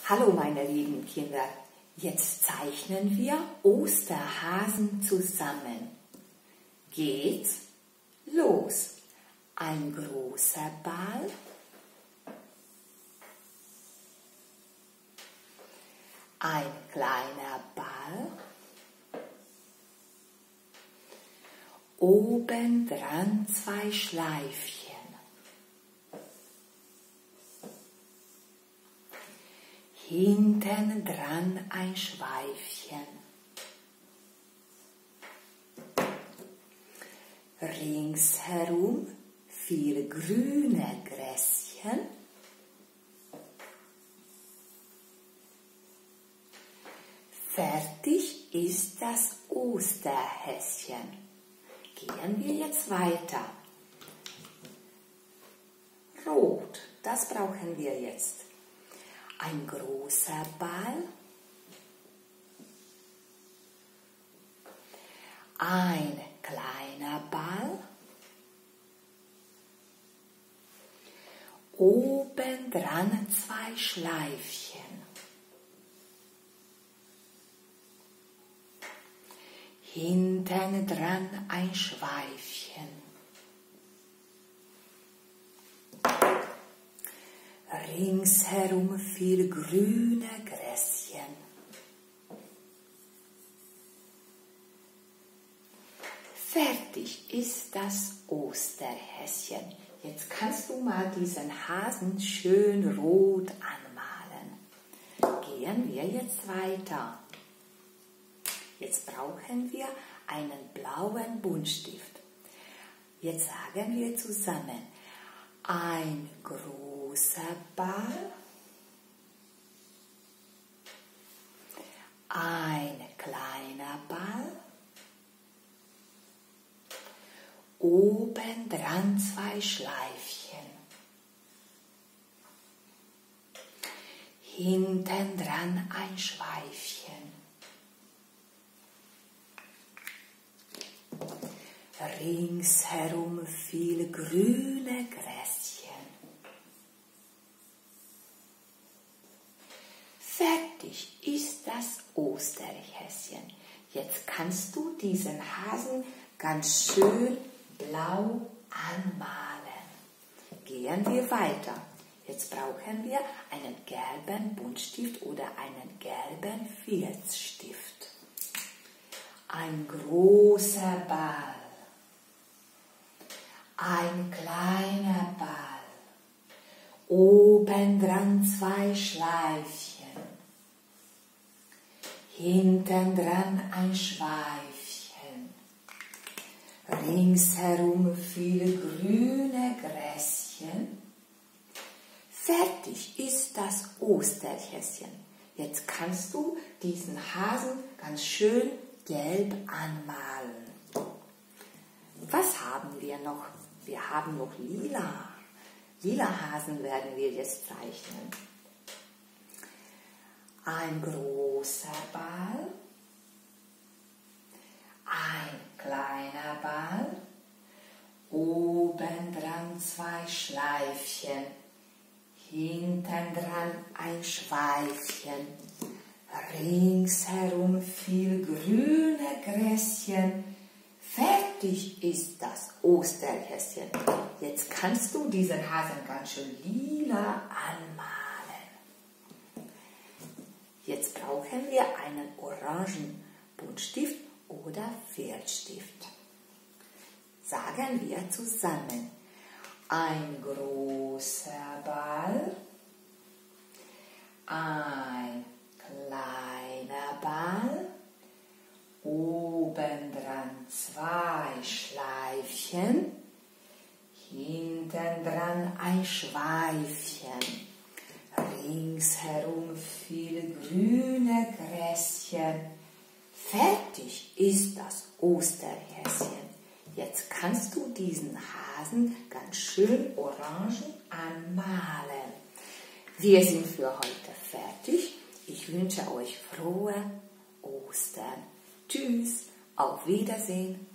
Hallo meine lieben Kinder, jetzt zeichnen wir Osterhasen zusammen. Geht's los! Ein großer Ball, ein kleiner Ball, obendran zwei Schleifchen. Hinten dran ein Schweifchen. Ringsherum 4 grüne Gräschen. Fertig ist das Osterhäschen. Gehen wir jetzt weiter. Rot, das brauchen wir jetzt. Ein großer Ball, ein kleiner Ball, obendran 2 Schleifchen, hinten dran ein Schweifchen. Ringsherum 4 grüne Gräschen. Fertig ist das Osterhäschen. Jetzt kannst du mal diesen Hasen schön rot anmalen. Gehen wir jetzt weiter. Jetzt brauchen wir einen blauen Buntstift. Jetzt sagen wir zusammen: ein großer Ball, ein kleiner Ball, obendran 2 Schleifchen, hinten dran ein Schweifchen, ringsherum viele grüne Gräschen. Fertig ist das Osterhäschen. Jetzt kannst du diesen Hasen ganz schön blau anmalen. Gehen wir weiter. Jetzt brauchen wir einen gelben Buntstift oder einen gelben Filzstift. Ein großer Ball, ein kleiner Ball, obendran 2 Schleifchen, hinten dran ein Schweifchen, ringsherum viele grüne Gräschen. Fertig ist das Osterhäschen. Jetzt kannst du diesen Hasen ganz schön gelb anmalen. Was haben wir noch? Wir haben noch lila. Lila Hasen werden wir jetzt zeichnen. Ein großer Ball, ein kleiner Ball, obendran 2 Schleifchen, hinten dran ein Schweifchen, ringsherum viel grüne Gräschen. Fertig ist das Osterhäschen. Jetzt kannst du diesen Hasen ganz schön lila anmalen. Jetzt brauchen wir einen orangen Buntstift oder Filzstift. Sagen wir zusammen: ein großer Ball, ein kleiner Ball, obendran 2 Schleifchen, hinten dran ein Schweifchen, ringsherum viele grüne Gräschen. Fertig ist das Osterhäschen. Jetzt kannst du diesen Hasen ganz schön orange anmalen. Wir sind für heute fertig. Ich wünsche euch frohe Ostern. Tschüss, auf Wiedersehen.